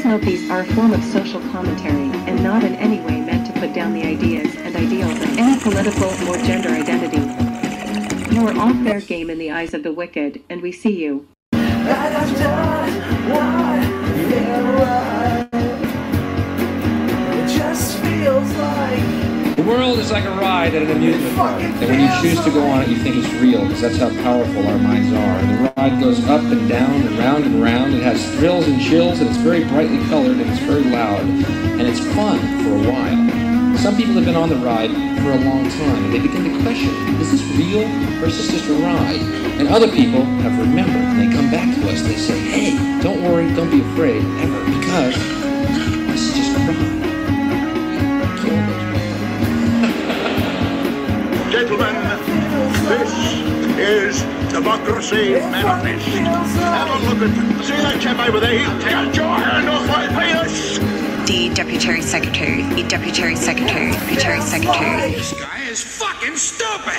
Please note these are a form of social commentary and not in any way meant to put down the ideas and ideals of any political or gender identity. You are all fair game in the eyes of the wicked, and we see you. The world is like a ride at an amusement park, and when you choose to go on it, you think it's real, because that's how powerful our minds are. And the ride goes up and down and round and round. It has thrills and chills, and it's very brightly colored, and it's very loud, and it's fun for a while. Some people have been on the ride for a long time, and they begin to question, is this real, or is this just a ride? And other people have remembered, and they come back to us, and they say, hey, don't worry, don't be afraid, ever, because this is just a ride. Gentlemen, this is democracy manifest. Have a look at, see that chap over there? He'll take your hand off my penis. The Deputy Secretary, the Deputy Secretary, Deputy Secretary. This guy is fucking stupid.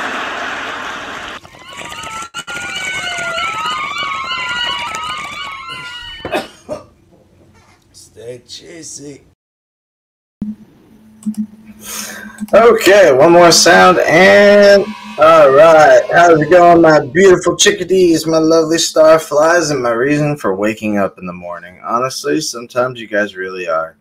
Stay cheesy. Okay, one more sound and alright. How's it going, my beautiful chickadees, my lovely starflies, and my reason for waking up in the morning? Honestly, sometimes you guys really are.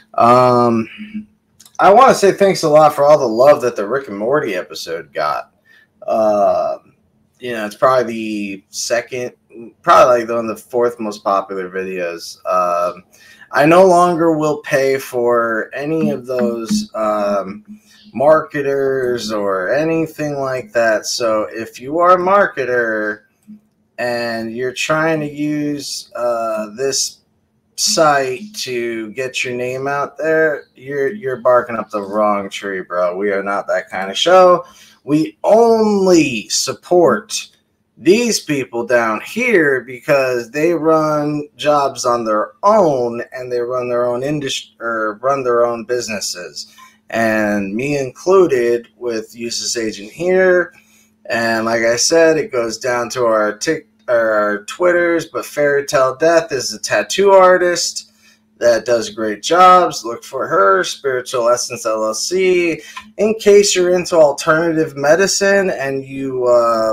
I want to say thanks a lot for all the love that the Rick and Morty episode got. You know, it's probably the second, probably like one of the fourth most popular videos. I no longer will pay for any of those marketers or anything like that. So if you are a marketer and you're trying to use this site to get your name out there, you're barking up the wrong tree, bro. We are not that kind of show. We only support these people down here because they run jobs on their own and they run their own industry or run their own businesses, and me included with Useless Agent here. And like I said, it goes down to our Twitters, but Fairy Tale Death is a tattoo artist that does great jobs. Look for her, Spiritual Essence LLC. In case you're into alternative medicine and you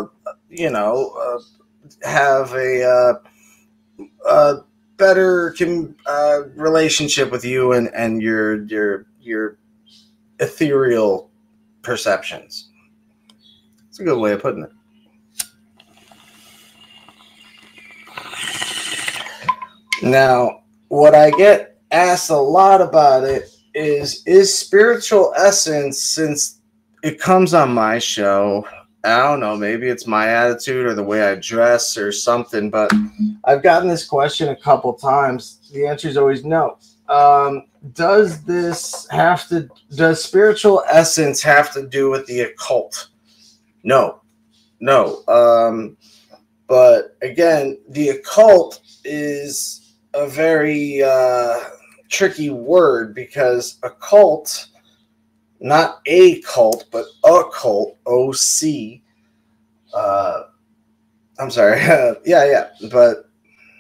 have a better relationship with you and your ethereal perceptions. It's a good way of putting it. Now, what I get asked a lot about it is spiritual essence, since it comes on my show, I don't know, maybe it's my attitude or the way I dress or something, but I've gotten this question a couple times. The answer is always no. Does spiritual essence have to do with the occult? No. But again, the occult is a very tricky word, because occult, not a cult, but occult, O-C. I'm sorry. yeah. But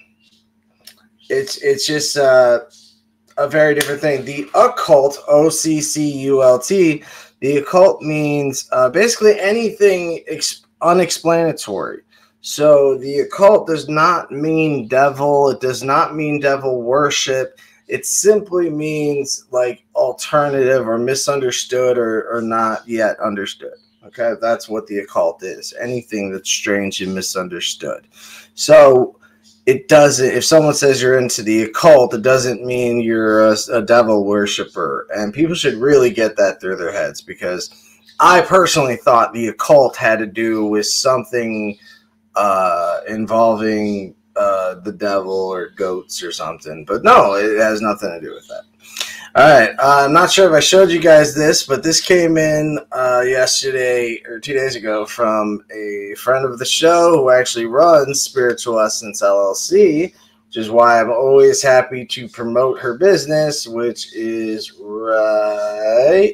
it's just a very different thing. The occult, O-C-C-U-L-T, the occult means basically anything unexplanatory. So the occult does not mean devil. It does not mean devil worship. It simply means like alternative or misunderstood or not yet understood. Okay, that's what the occult is. Anything that's strange and misunderstood. So it doesn't, if someone says you're into the occult, it doesn't mean you're a devil worshiper. And people should really get that through their heads, because I personally thought the occult had to do with something involving the devil or goats or something. But no, it has nothing to do with that. All right, I'm not sure if I showed you guys this, but this came in yesterday or 2 days ago from a friend of the show who actually runs Spiritual Essence LLC, which is why I'm always happy to promote her business, which is right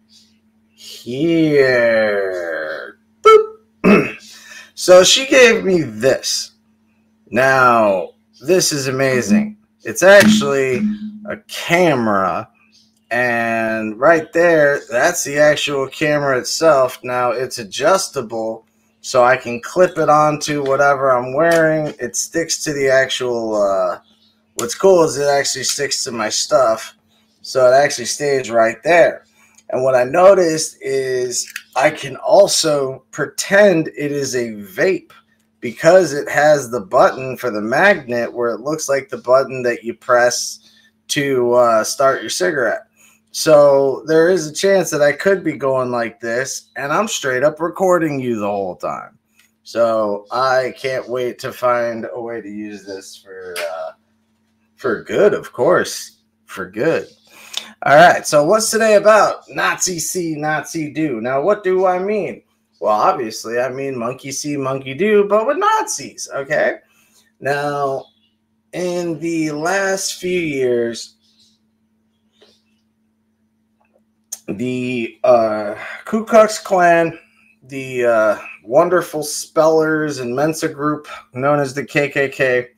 here. Boop. So she gave me this. Now, this is amazing. It's actually a camera. And right there, that's the actual camera itself. Now it's adjustable, so I can clip it onto whatever I'm wearing. It sticks to the actual, what's cool is it actually sticks to my stuff. So it actually stays right there. And what I noticed is I can also pretend it is a vape because it has the button for the magnet where it looks like the button that you press to start your cigarette. So there is a chance that I could be going like this, and I'm straight up recording you the whole time. So I can't wait to find a way to use this for good, of course, for good. All right, so what's today about? Nazi see, Nazi do. Now, what do I mean? Well, obviously, I mean monkey see, monkey do, but with Nazis, okay? Now, in the last few years, the Ku Klux Klan, the wonderful spellers and Mensa group known as the KKK,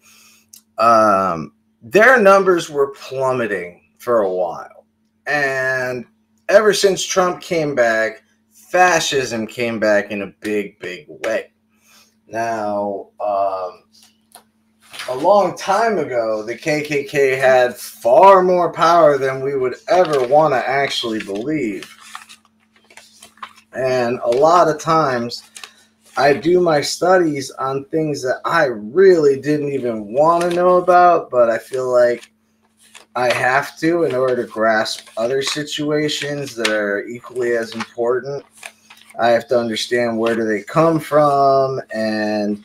their numbers were plummeting for a while. And ever since Trump came back, fascism came back in a big, big way. Now, a long time ago, the KKK had far more power than we would ever want to actually believe. And a lot of times, I do my studies on things that I really didn't even want to know about, but I feel like I have to in order to grasp other situations that are equally as important. I have to understand where do they come from and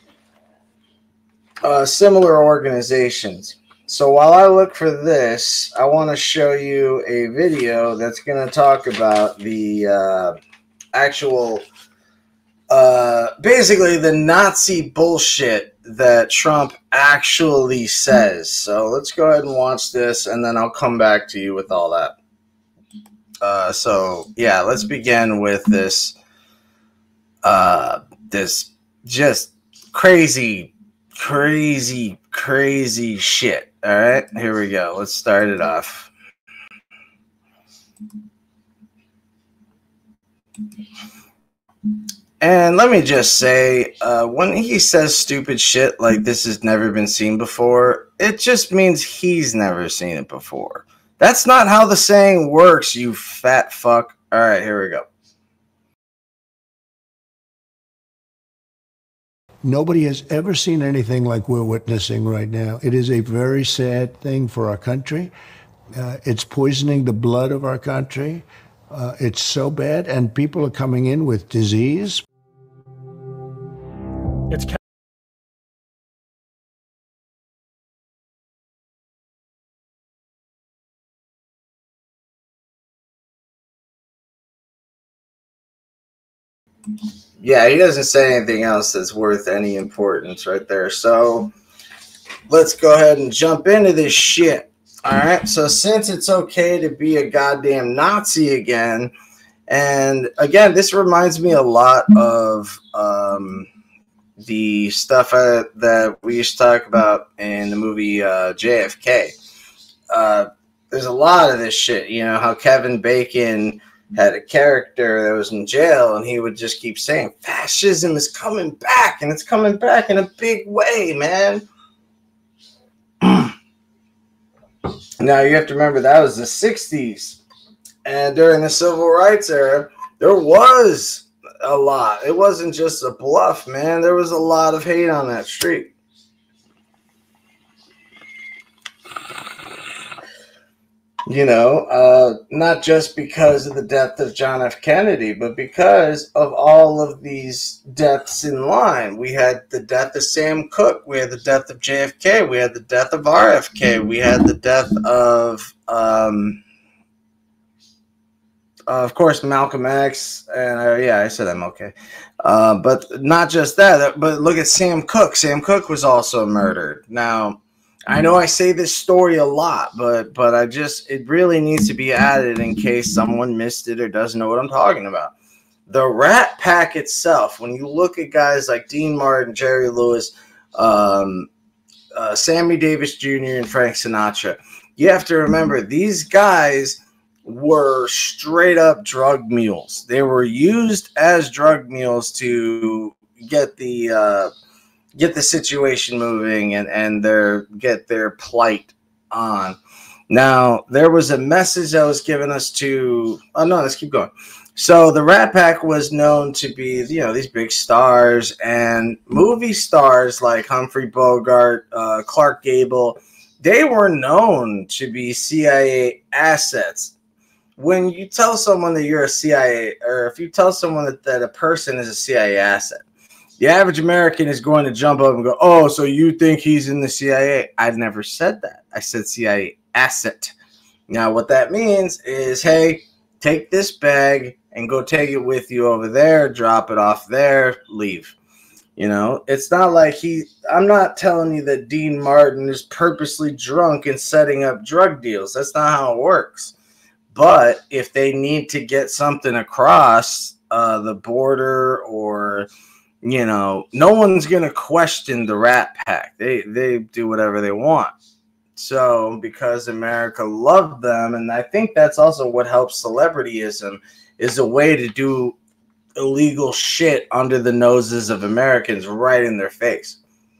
similar organizations. So while I look for this, I want to show you a video that's going to talk about the actual, basically the Nazi bullshit that Trump actually says. So let's go ahead and watch this, and then I'll come back to you with all that. So yeah, let's begin with this, this just crazy shit. All right, here we go. Let's start it off. And let me just say, when he says stupid shit like this has never been seen before, it just means he's never seen it before. That's not how the saying works, you fat fuck. All right, here we go. Nobody has ever seen anything like we're witnessing right now. It is a very sad thing for our country. It's poisoning the blood of our country. It's so bad, and people are coming in with disease. Yeah, he doesn't say anything else that's worth any importance right there. So let's go ahead and jump into this shit. All right. So since it's okay to be a goddamn Nazi again, and again, this reminds me a lot of the stuff that we used to talk about in the movie JFK. There's a lot of this shit, you know, how Kevin Bacon had a character that was in jail, and he would just keep saying, fascism is coming back, and it's coming back in a big way, man. Now, you have to remember, that was the 60s, and during the civil rights era, there was a lot. It wasn't just a bluff, man. There was a lot of hate on that street. You know, not just because of the death of John F. Kennedy, but because of all of these deaths in line. We had the death of Sam Cooke. We had the death of JFK. We had the death of RFK. We had the death of course, Malcolm X. And yeah, I said MLK. But not just that, but look at Sam Cooke. Sam Cooke was also murdered. Now, I know I say this story a lot, but it really needs to be added in case someone missed it or doesn't know what I'm talking about. The Rat Pack itself, when you look at guys like Dean Martin, Jerry Lewis, Sammy Davis Jr. and Frank Sinatra. You have to remember, these guys were straight up drug mules. They were used as drug mules to get the situation moving and get their plight on. Now, there was a message that was given us to... Oh, no, let's keep going. So the Rat Pack was known to be, these big stars, and movie stars like Humphrey Bogart, Clark Gable, they were known to be CIA assets. When you tell someone that you're a CIA, or if you tell someone that a person is a CIA asset, the average American is going to jump up and go, oh, so you think he's in the CIA? I've never said that. I said CIA asset. Now, what that means is, hey, take this bag and go take it with you over there, drop it off there, leave. It's not like I'm not telling you that Dean Martin is purposely drunk and setting up drug deals. That's not how it works. But if they need to get something across the border, or, no one's going to question the Rat Pack. They do whatever they want. So because America loved them, and I think that's also what helps celebrityism, is a way to do illegal shit under the noses of Americans, right in their face.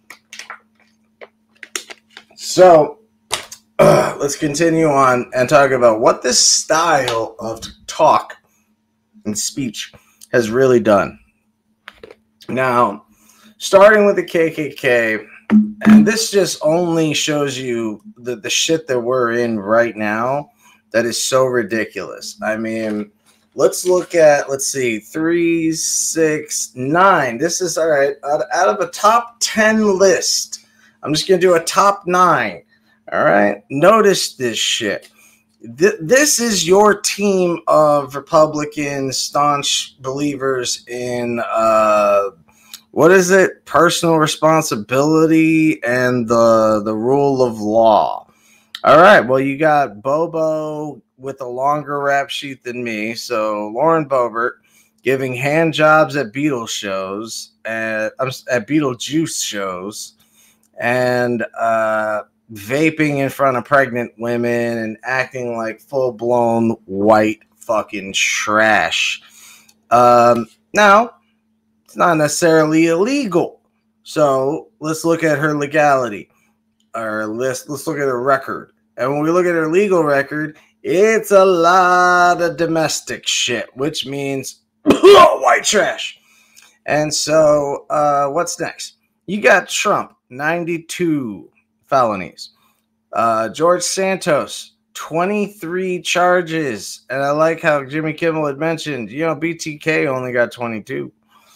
So let's continue on and talk about what this style of talk and speech has really done. Now, starting with the KKK, and this just only shows you the shit that we're in right now that is so ridiculous. I mean, let's see, 3, 6, 9. This is, all right, out of a top 10 list, I'm just going to do a top 9. All right, notice this shit. This is your team of Republican staunch believers in what is it? Personal responsibility and the rule of law. All right, well, you got Bobo with a longer rap sheet than me. So Lauren Boebert giving hand jobs at Beatles shows, at Beetlejuice shows, and vaping in front of pregnant women and acting like full-blown white fucking trash. Now, it's not necessarily illegal. So let's look at her legality. Or let's look at her record. And when we look at her legal record, it's a lot of domestic shit, which means white trash. And so what's next? You got Trump, 92 felonies. George Santos, 23 charges. And I like how Jimmy Kimmel had mentioned, BTK only got 22.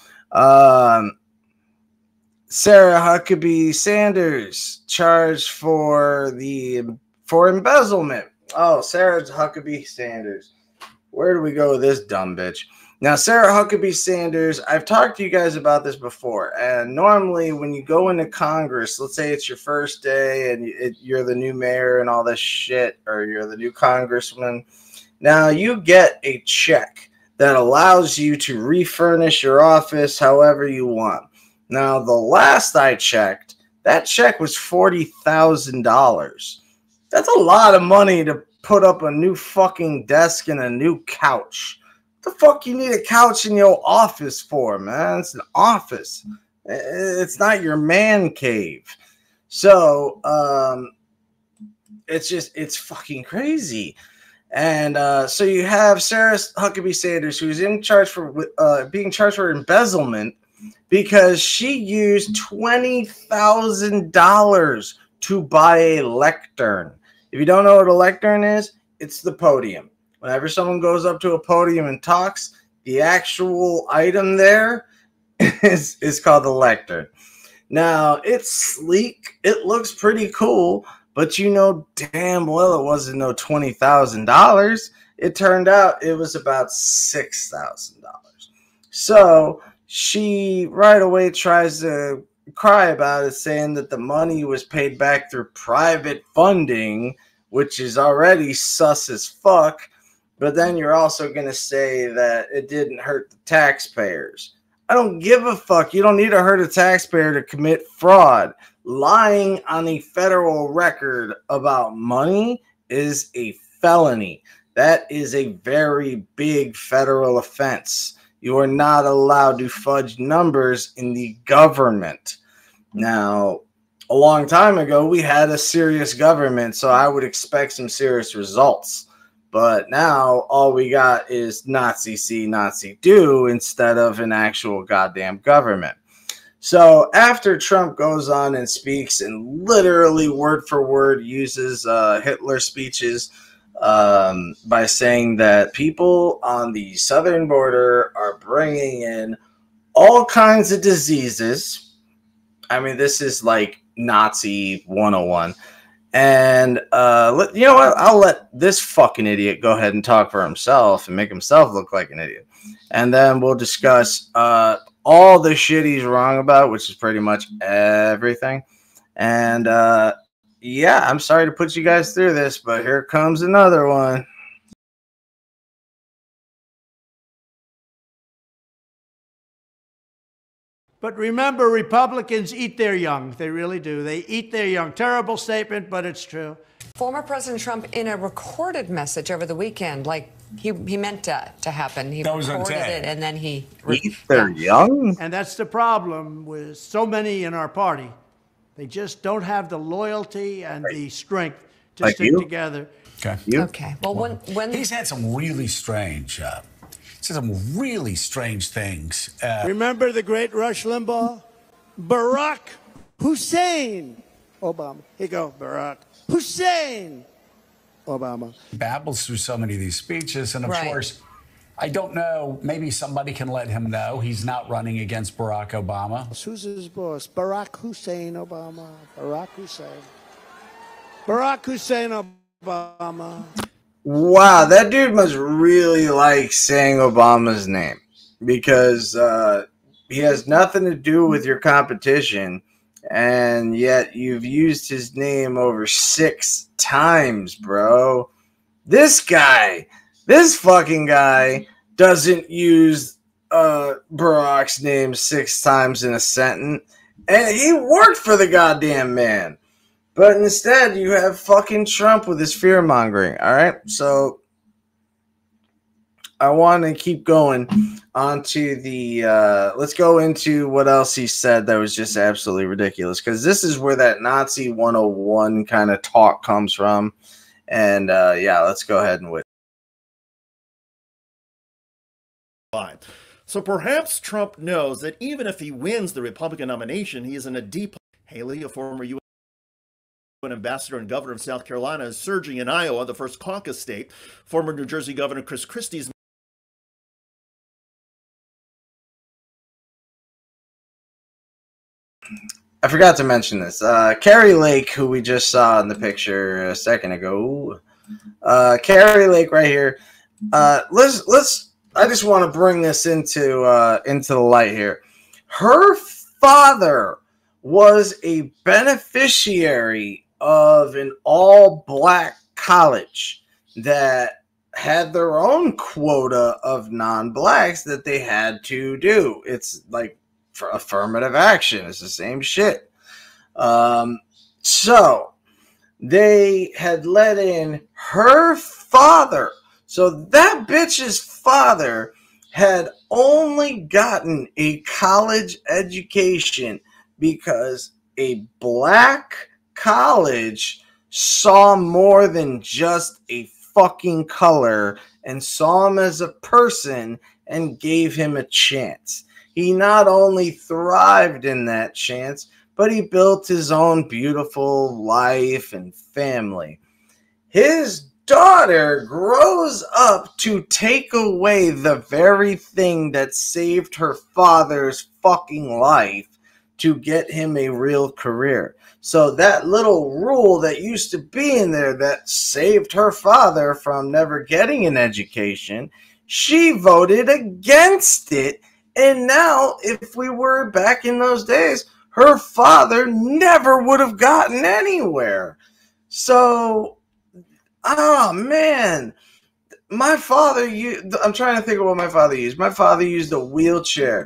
Sarah Huckabee Sanders charged for embezzlement. Oh, Sarah Huckabee Sanders. Where do we go with this dumb bitch? Now, Sarah Huckabee Sanders, I've talked to you guys about this before, and normally when you go into Congress, let's say it's your first day and you're the new mayor and all this shit, or you're the new congressman, now you get a check that allows you to refurnish your office however you want. Now, the last I checked, that check was $40,000. That's a lot of money to put up a new fucking desk and a new couch. What the fuck you need a couch in your office for, man? It's an office. It's not your man cave. So, it's fucking crazy. And so you have Sarah Huckabee Sanders, who's in charge for being charged for embezzlement because she used $20,000 to buy a lectern. If you don't know what a lectern is, it's the podium. Whenever someone goes up to a podium and talks, the actual item there is called the lectern. Now, it's sleek. It looks pretty cool, but damn well it wasn't no $20,000. It turned out it was about $6,000. So she right away tries to cry about it, saying that the money was paid back through private funding, which is already sus as fuck. But then you're also going to say that it didn't hurt the taxpayers. I don't give a fuck. You don't need to hurt a taxpayer to commit fraud. lying on a federal record about money is a felony. That is a very big federal offense. You are not allowed to fudge numbers in the government. Now, a long time ago, we had a serious government, so I would expect some serious results. But now all we got is Nazi see, Nazi do instead of an actual goddamn government. So after Trump goes on and speaks and literally word for word uses Hitler speeches by saying that people on the southern border are bringing in all kinds of diseases. I mean, this is like Nazi 101. And you know what? I'll let this fucking idiot go ahead and talk for himself and make himself look like an idiot. And then we'll discuss all the shit he's wrong about, which is pretty much everything. And yeah, I'm sorry to put you guys through this, but here comes another one. But remember, Republicans eat their young. They really do. They eat their young. Terrible statement, but it's true. Former President Trump, in a recorded message over the weekend, like he meant to happen. He recorded it, and then he eat their young. And that's the problem with so many in our party. They just don't have the loyalty and the strength to stick together. Okay. Okay. Well, when he's had some really strange. Some really strange things. Remember the great Rush Limbaugh? Barack Hussein Obama. Here you go, Barack Hussein Obama. Babbles through so many of these speeches. And of course, I don't know, maybe somebody can let him know he's not running against Barack Obama. Who's his boss? Barack Hussein Obama. Barack Hussein. Barack Hussein Obama. Wow, that dude must really like saying Obama's name because he has nothing to do with your competition, and yet you've used his name over 6 times, bro. This fucking guy doesn't use Barack's name 6 times in a sentence, and he worked for the goddamn man. But instead, you have fucking Trump with his fear-mongering, all right? So I want to keep going onto the let's go into what else he said that was just absolutely ridiculous, because this is where that Nazi 101 kind of talk comes from. And yeah, let's go ahead and wait. So perhaps Trump knows that even if he wins the Republican nomination, he is in a deep... Haley, a former U.S. ambassador and governor of South Carolina, is surging in Iowa, the first caucus state. Former New Jersey Governor Chris Christie's... I forgot to mention this. Carrie Lake, who we just saw in the picture a second ago. Carrie Lake right here. I just want to bring this into the light here. Her father was a beneficiary of an all-black college that had their own quota of non-blacks that they had to do. It's like for affirmative action. It's the same shit. So they had let in her father. So that bitch's father had only gotten a college education because a black college saw more than just a fucking color and saw him as a person and gave him a chance. He not only thrived in that chance, but he built his own beautiful life and family. His daughter grows up to take away the very thing that saved her father's fucking life to get him a real career. So that little rule that used to be in there that saved her father from never getting an education, she voted against it. And now, if we were back in those days, her father never would have gotten anywhere. So, oh man, my father, I'm trying to think of what my father used. My father used a wheelchair.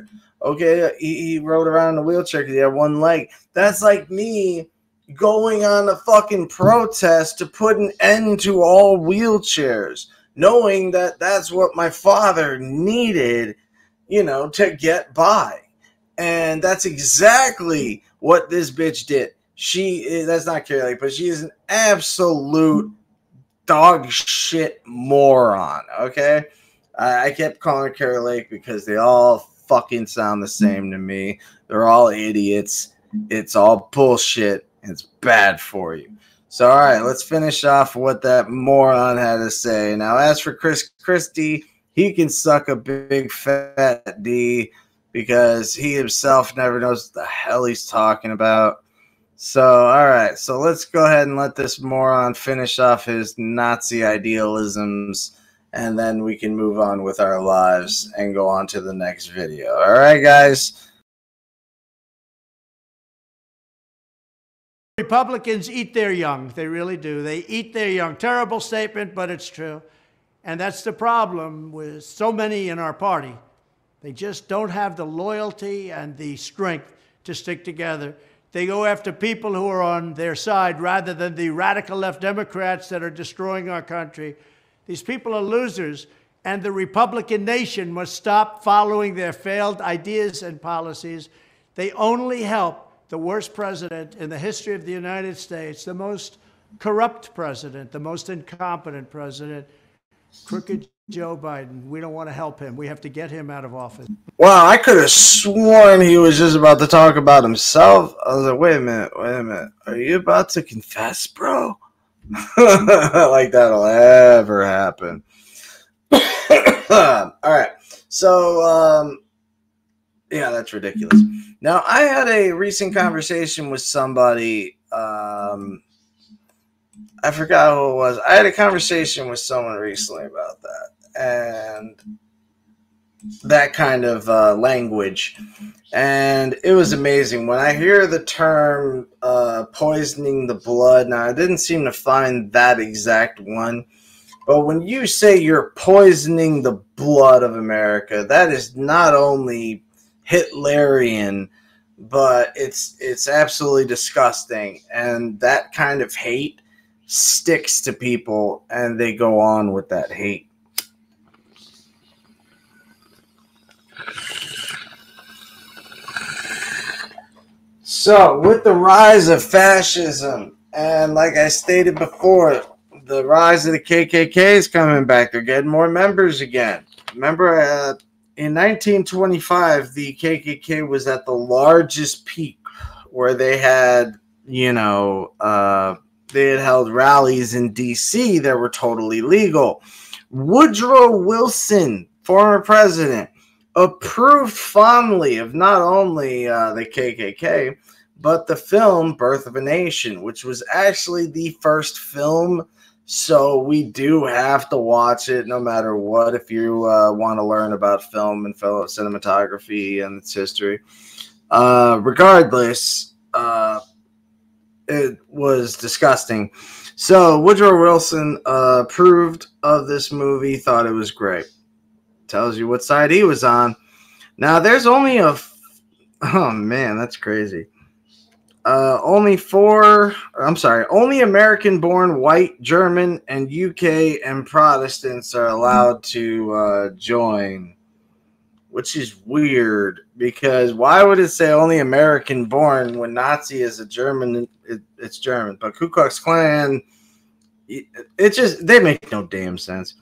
Okay, he rode around in a wheelchair because he had one leg. That's like me going on a fucking protest to put an end to all wheelchairs, knowing that that's what my father needed, to get by. And that's exactly what this bitch did. That's not Carrie Lake, but she is an absolute dog shit moron, okay? I kept calling her Carrie Lake because they all fucking sound the same to me. They're all idiots. It's all bullshit. It's bad for you. So, all right, let's finish off what that moron had to say. Now, as for Chris Christie, he can suck a big fat D because he himself never knows what the hell he's talking about. So, all right, so let's go ahead and let this moron finish off his Nazi idealisms, and then we can move on with our lives and go on to the next video. All right, guys? Republicans eat their young. They really do. They eat their young. Terrible statement, but it's true. And that's the problem with so many in our party. They just don't have the loyalty and the strength to stick together. They go after people who are on their side rather than the radical left Democrats that are destroying our country. These people are losers, and the Republican nation must stop following their failed ideas and policies. They only help the worst president in the history of the United States, the most corrupt president, the most incompetent president, crooked Joe Biden. We don't want to help him. We have to get him out of office. Wow, I could have sworn he was just about to talk about himself. I was like, wait a minute. Are you about to confess, bro? Like that'll ever happen. All right. So, yeah, that's ridiculous. Now, I had a recent conversation with somebody. I forgot who it was. I had a conversation with someone recently about that. And that kind of language. And it was amazing. When I hear the term poisoning the blood, now I didn't seem to find that exact one. But when you say you're poisoning the blood of America, that is not only Hitlerian, but it's absolutely disgusting. And that kind of hate sticks to people, and they go on with that hate. So, with the rise of fascism, and like I stated before, the rise of the KKK is coming back. They're getting more members again. Remember, in 1925, the KKK was at the largest peak, where they had, they had held rallies in D.C. that were totally legal. Woodrow Wilson, former president, approved fondly of not only the KKK, but the film Birth of a Nation, which was actually the first film. So we do have to watch it no matter what if you want to learn about film and cinematography and its history. Regardless, it was disgusting. So Woodrow Wilson approved of this movie, thought it was great. Tells you what side he was on. Now, there's only oh man, that's crazy. Only American-born white, German, and UK and Protestants are allowed to join, which is weird because why would it say only American-born when Nazi is a German? It's German, but Ku Klux Klan, they make no damn sense.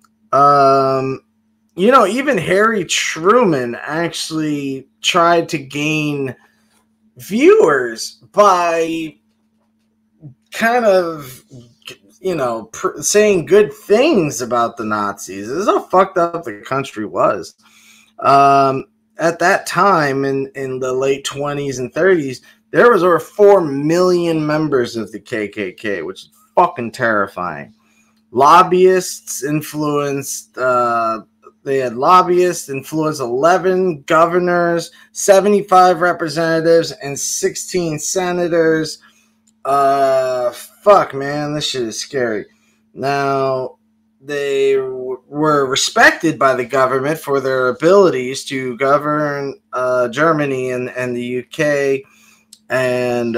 Even Harry Truman actually tried to gain viewers by kind of, saying good things about the Nazis. This is how fucked up the country was. At that time, in the late 20s and 30s, there was over 4 million members of the KKK, which is fucking terrifying. Lobbyists influenced... They had lobbyists influence 11 governors, 75 representatives, and 16 senators. Fuck, man, this shit is scary. Now, they were respected by the government for their abilities to govern Germany and the UK. And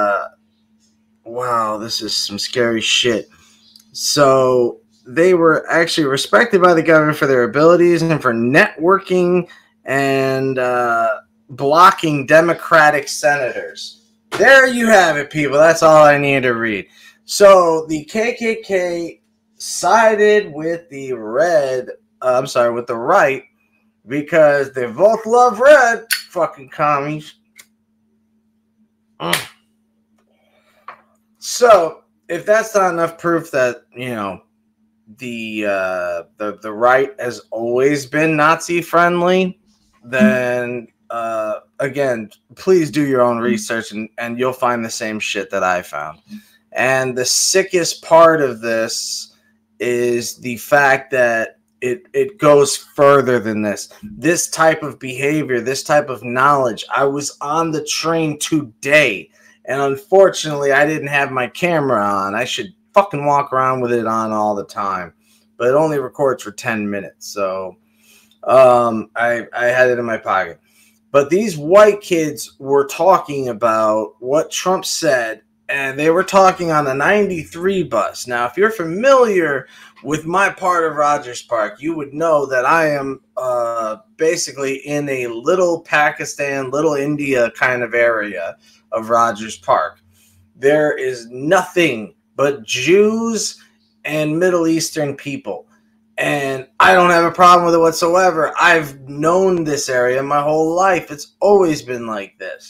wow, this is some scary shit. So they were actually respected by the government for their abilities and for networking and blocking Democratic senators. There you have it, people. That's all I need to read. So the KKK sided with the with the right, because they both love red. Fucking commies. So if that's not enough proof that, you know, the right has always been Nazi friendly, then again, please do your own research and you'll find the same shit that I found. And the sickest part of this is the fact that it goes further than this. This type of behavior, this type of knowledge. I was on the train today, and unfortunately, I didn't have my camera on. I should fucking walk around with it on all the time, but it only records for 10 minutes. So I had it in my pocket. But these white kids were talking about what Trump said, and they were talking on the 93 bus. Now, if you're familiar with my part of Rogers Park, you would know that I am basically in a little Pakistan, little India kind of area of Rogers Park. There is nothing but Jews and Middle Eastern people. And I don't have a problem with it whatsoever. I've known this area my whole life. It's always been like this.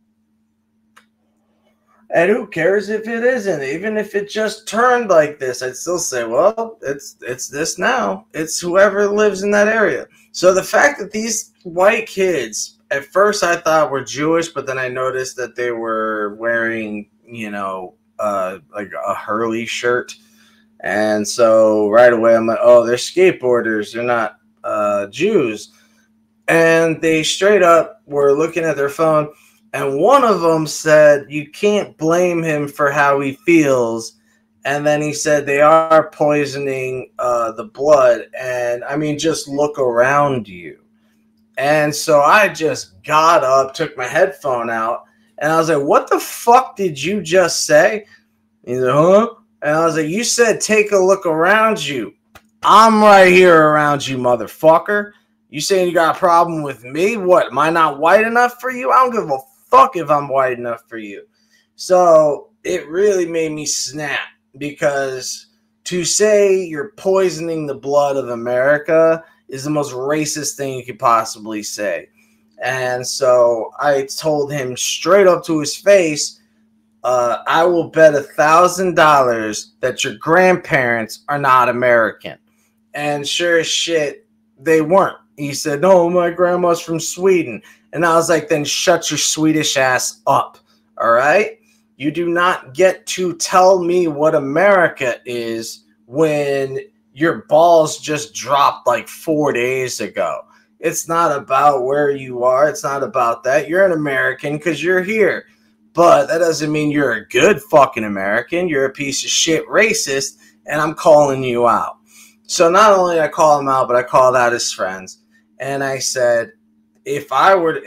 And who cares if it isn't? Even if it just turned like this, I'd still say, well, it's this now. It's whoever lives in that area. So the fact that these white kids, at first I thought were Jewish, but then I noticed that they were wearing, you know, like a Hurley shirt. And so right away I'm like, oh, they're skateboarders. They're not Jews. And they straight up were looking at their phone. And one of them said, you can't blame him for how he feels. And then he said they are poisoning the blood. And, I mean, just look around you. And so I just got up, took my headphone out, and I was like, what the fuck did you just say? He's like, huh? And I was like, you said take a look around you. I'm right here around you, motherfucker. You saying you got a problem with me? What, am I not white enough for you? I don't give a fuck if I'm white enough for you. So it really made me snap, because to say you're poisoning the blood of America is the most racist thing you could possibly say. And so I told him straight up to his face, I will bet $1,000 that your grandparents are not American. And sure as shit, they weren't. He said, no, my grandma's from Sweden. And I was like, then shut your Swedish ass up, all right? You do not get to tell me what America is when your balls just dropped like 4 days ago. It's not about where you are. It's not about that. You're an American because you're here. But that doesn't mean you're a good fucking American. You're a piece of shit racist, and I'm calling you out. So not only did I call him out, but I called out his friends. And I said, if I were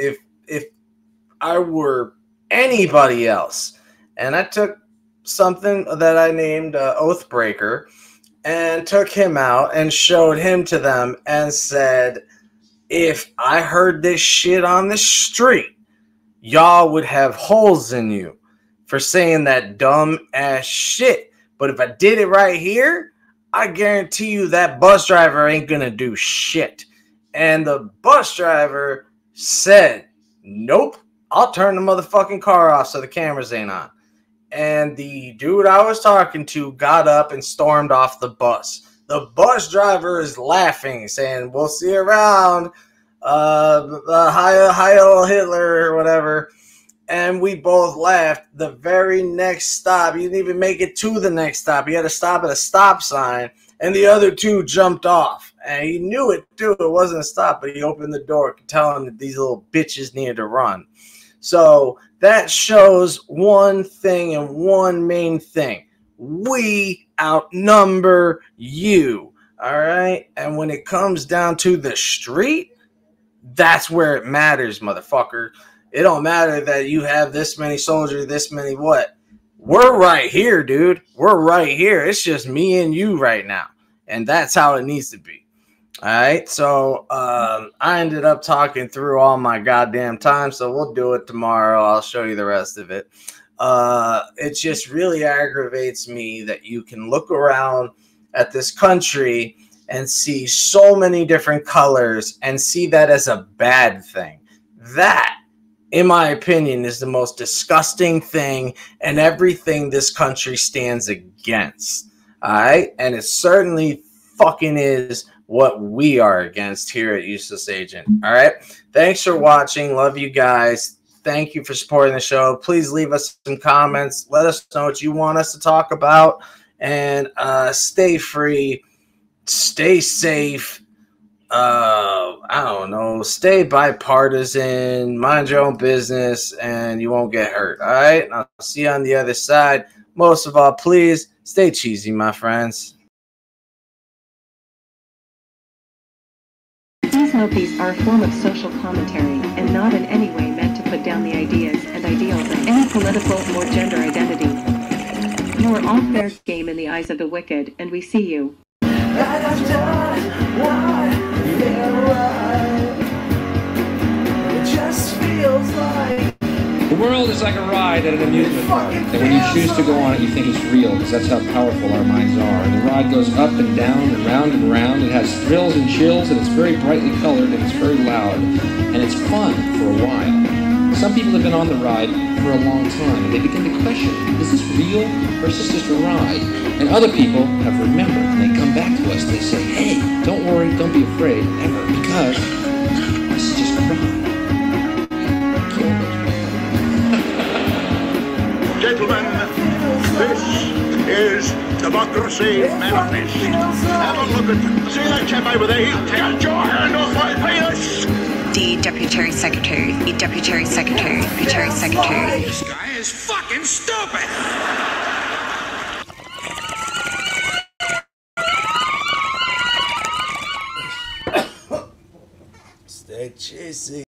anybody else, and I took something that I named Oathbreaker and took him out and showed him to them and said, if I heard this shit on the street, y'all would have holes in you for saying that dumb ass shit. But if I did it right here, I guarantee you that bus driver ain't gonna do shit. And the bus driver said, nope, I'll turn the motherfucking car off so the cameras ain't on. And the dude I was talking to got up and stormed off the bus. The bus driver is laughing, saying, we'll see you around, Heil Hitler or whatever. And we both laughed. The very next stop, he didn't even make it to the next stop. He had to stop at a stop sign, and the other two jumped off. And he knew it, too. It wasn't a stop, but he opened the door, telling that these little bitches needed to run. So that shows one thing and one main thing. We outnumber you. All right. And when it comes down to the street, that's where it matters, motherfucker. It don't matter that you have this many soldiers, this many what. We're right here, dude. We're right here. It's just me and you right now. And that's how it needs to be. All right. So I ended up talking through all my goddamn time. So we'll do it tomorrow. I'll show you the rest of it. It just really aggravates me that you can look around at this country and see so many different colors and see that as a bad thing. That, in my opinion, is the most disgusting thing and everything this country stands against. All right. And it certainly fucking is what we are against here at Useless Agent. All right. Thanks for watching. Love you guys. Thank you for supporting the show. Please leave us some comments. Let us know what you want us to talk about. And stay free. Stay safe. I don't know. Stay bipartisan. Mind your own business. And you won't get hurt. All right. And I'll see you on the other side. Most of all, please stay cheesy, my friends. Please note these are a form of social commentary and not in any way meant to put down the ideas and ideals of any political or gender identity. You are all fair game in the eyes of the wicked, and we see you. It just feels like The world is like a ride at an amusement park, and when you choose to go on it, you think it's real, because that's how powerful our minds are. And the ride goes up and down and round and round. It has thrills and chills, and it's very brightly colored, and it's very loud, and it's fun for a while. Some people have been on the ride for a long time, and they begin to question, is this real, or is this just a ride? And other people have remembered, and they come back to us, and they say, hey, don't worry, don't be afraid, ever, because this is just a ride. Gentlemen, this is democracy manifest. Have a look at, see that chap over there? He'll take your hand off my penis. The Deputy Secretary, the Deputy Secretary, Deputy Secretary. This guy is fucking stupid. stay cheesy.